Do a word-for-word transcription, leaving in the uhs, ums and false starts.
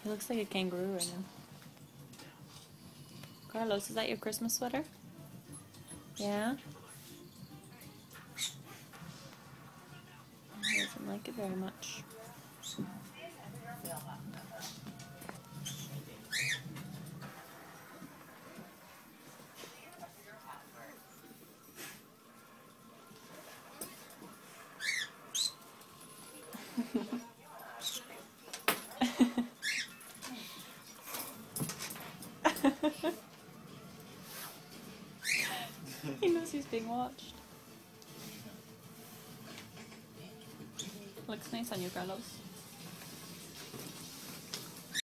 He looks like a kangaroo right now. Carlos, is that your Christmas sweater? Yeah? He doesn't like it very much. He knows he's being watched. Looks nice on you, Carlos.